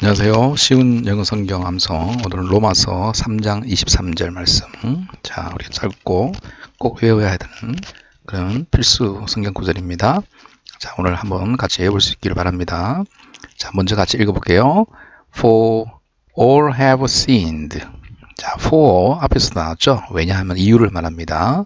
안녕하세요. 쉬운 영어 성경 암송. 오늘은 로마서 3장 23절 말씀. 자, 우리 짧고 꼭 외워야 되는 그런 필수 성경 구절입니다. 자, 오늘 한번 같이 외워볼 수 있기를 바랍니다. 자, 먼저 같이 읽어볼게요. For all have sinned. 자, for 앞에서 나왔죠. 왜냐하면 이유를 말합니다.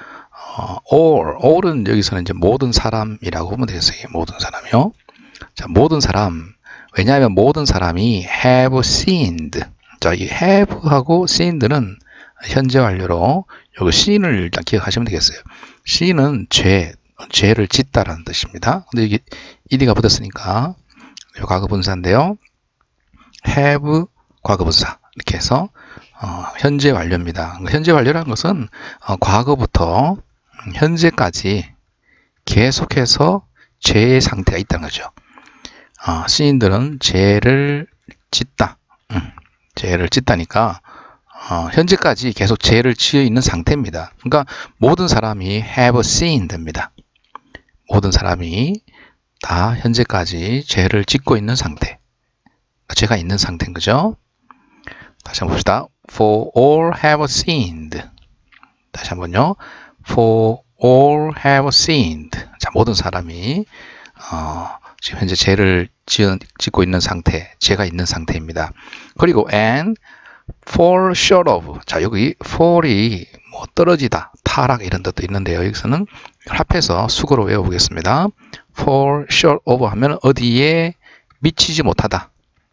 all은 여기서는 이제 모든 사람이라고 보면 되겠어요. 모든 사람이요. 자, 모든 사람. 왜냐하면 모든 사람이 have sinned. 자, 이 have하고 sinned는 현재 완료로 여기 sin을 일단 기억하시면 되겠어요. sin은 죄를 짓다라는 뜻입니다. 근데 이게 ed가 붙었으니까 이 과거분사인데요. have 과거분사 이렇게 해서 현재 완료입니다. 현재 완료라는 것은 과거부터 현재까지 계속해서 죄의 상태가 있다는 거죠. 시인들은 죄를 짓다. 죄를 짓다니까 현재까지 계속 죄를 지어 있는 상태입니다. 그러니까 모든 사람이 have sinned입니다. 모든 사람이 다 현재까지 죄를 짓고 있는 상태. 죄가 있는 상태인 거죠. 다시 한번 봅시다. For all have sinned. 다시 한번요. For all have sinned. 자, 모든 사람이 지금 현재 죄를 짓고 있는 상태, 죄가 있는 상태입니다. 그리고 and fall short of. 자, 여기 fall이 뭐 떨어지다, 타락 이런 뜻도 있는데요. 여기서는 합해서 수거로 외워보겠습니다. fall short of 하면 어디에 미치지 못하다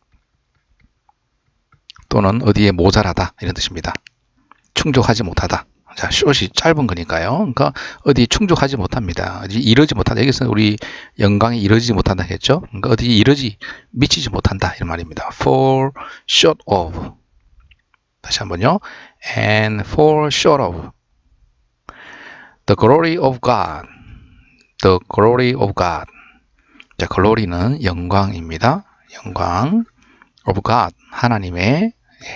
또는 어디에 모자라다 이런 뜻입니다. 충족하지 못하다. 자, short이 짧은 거니까요. 그러니까 어디 충족하지 못합니다. 어디 이르지 못한다. 여기서는 우리 영광이 이르지 못한다 했죠. 그러니까 어디 미치지 못한다 이런 말입니다. fall short of. 다시 한번요. and fall short of the glory of God. the glory of God. 자, glory는 영광입니다. 영광 of God. 하나님의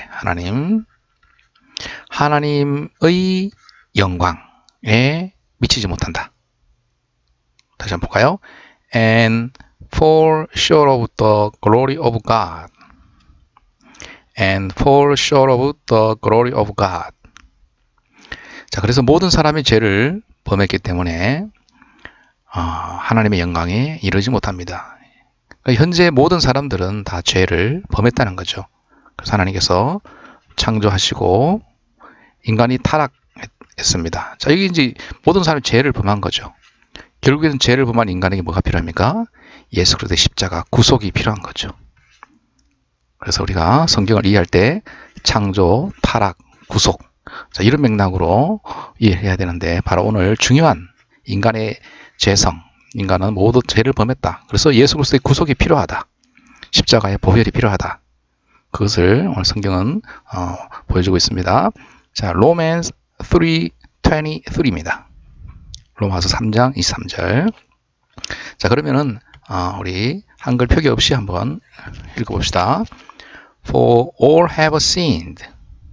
하나님의 영광에 미치지 못한다. 다시 한번 볼까요? And fall short of the glory of God. And fall short of the glory of God. 자, 그래서 모든 사람이 죄를 범했기 때문에 하나님의 영광에 이르지 못합니다. 현재 모든 사람들은 다 죄를 범했다는 거죠. 그래서 하나님께서 창조하시고 인간이 타락했습니다. 자, 여기 이제 모든 사람이 죄를 범한 거죠. 결국에는 죄를 범한 인간에게 뭐가 필요합니까? 예수 그리스도의 십자가 구속이 필요한 거죠. 그래서 우리가 성경을 이해할 때 창조, 타락, 구속, 자, 이런 맥락으로 이해해야 되는데 바로 오늘 중요한 인간의 죄성, 인간은 모두 죄를 범했다. 그래서 예수 그리스도의 구속이 필요하다. 십자가의 보혈이 필요하다. 그것을 오늘 성경은 보여주고 있습니다. 자, 로맨스 3:23입니다. 로마서 3장 23절. 자, 그러면은 우리 한글 표기 없이 한번 읽어봅시다. For all have sinned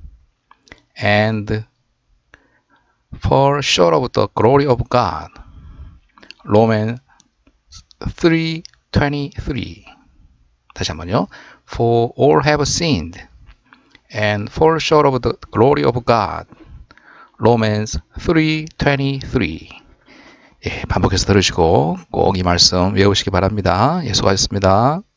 and fall short of the glory of God. Romans 3:23. 다시 한번요. For all have sinned and fall short of the glory of God. Romans 3:23. 예, 반복해서 들으시고 꼭 이 말씀 외우시기 바랍니다. 예, 수고하셨습니다.